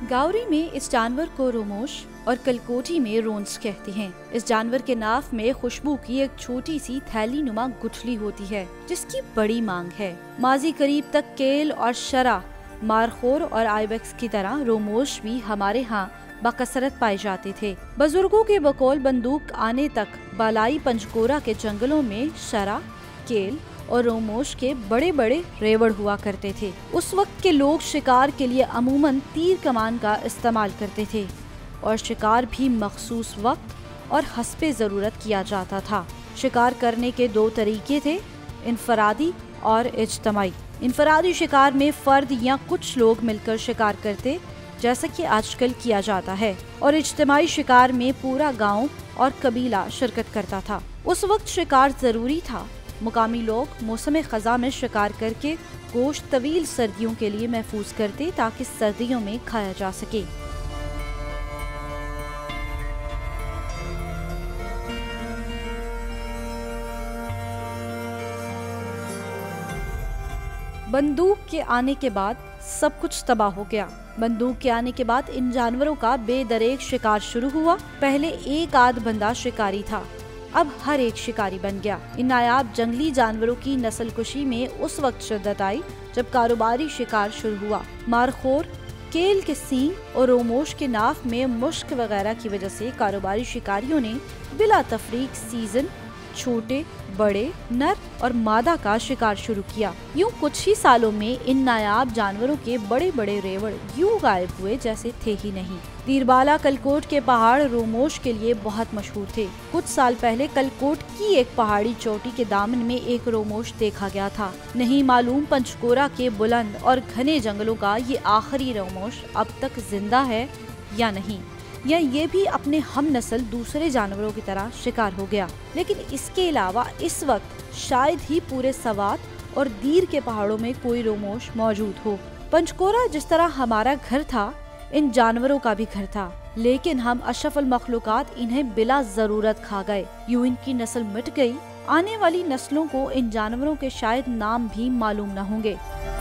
गाउरी में इस जानवर को रोमोश और कलकोटी में रोंस कहते हैं। इस जानवर के नाफ में खुशबू की एक छोटी सी थैली नुमा गुठली होती है जिसकी बड़ी मांग है। माजी करीब तक केल और शरा, मारखोर और आइबेक्स की तरह रोमोश भी हमारे यहाँ बकसरत पाए जाते थे। बुजुर्गों के बकौल बंदूक आने तक बालाई पंचकोरा के जंगलों में शरा, केल और रोमोश के बड़े बड़े रेवड़ हुआ करते थे। उस वक्त के लोग शिकार के लिए अमूमन तीर कमान का इस्तेमाल करते थे और शिकार भी मखसूस वक्त और हस्बे ज़रूरत किया जाता था। शिकार करने के दो तरीके थे, इनफरादी और इज्तमाई। इनफरादी शिकार में फर्द या कुछ लोग मिलकर शिकार करते जैसा कि आजकल किया जाता है, और इज्तमाई शिकार में पूरा गांव और कबीला शिरकत करता था। उस वक्त शिकार जरूरी था। मुकामी लोग मौसम खज़ा में शिकार करके गोश्त तवील सर्दियों के लिए महफूज करते ताकि सर्दियों में खाया जा सके। बंदूक के आने के बाद सब कुछ तबाह हो गया। बंदूक के आने के बाद इन जानवरों का बेदरेक शिकार शुरू हुआ। पहले एक आध बंदा शिकारी था, अब हर एक शिकारी बन गया। इन नायाब जंगली जानवरों की नस्लकुशी में उस वक्त शिद्दत आई जब कारोबारी शिकार शुरू हुआ। मारखोर, केल के सींग और रोमोश के नाफ में मुश्क वगैरह की वजह से कारोबारी शिकारियों ने बिला तफरीक सीजन छोटे, बड़े, नर और मादा का शिकार शुरू किया। यूं कुछ ही सालों में इन नायाब जानवरों के बड़े बड़े रेवड़ यूं गायब हुए जैसे थे ही नहीं। दीरबाला कलकोट के पहाड़ रोमोश के लिए बहुत मशहूर थे। कुछ साल पहले कलकोट की एक पहाड़ी चोटी के दामन में एक रोमोश देखा गया था। नहीं मालूम पंचकोरा के बुलंद और घने जंगलों का ये आखिरी रोमोश अब तक जिंदा है या नहीं, या ये भी अपने हम नस्ल दूसरे जानवरों की तरह शिकार हो गया। लेकिन इसके अलावा इस वक्त शायद ही पूरे सवात और दीर के पहाड़ों में कोई रोमोश मौजूद हो। पंचकोरा जिस तरह हमारा घर था, इन जानवरों का भी घर था, लेकिन हम अशरफुल मखलूकात इन्हें बिला जरूरत खा गए। यूं इनकी नस्ल मिट गई। आने वाली नस्लों को इन जानवरों के शायद नाम भी मालूम न होंगे।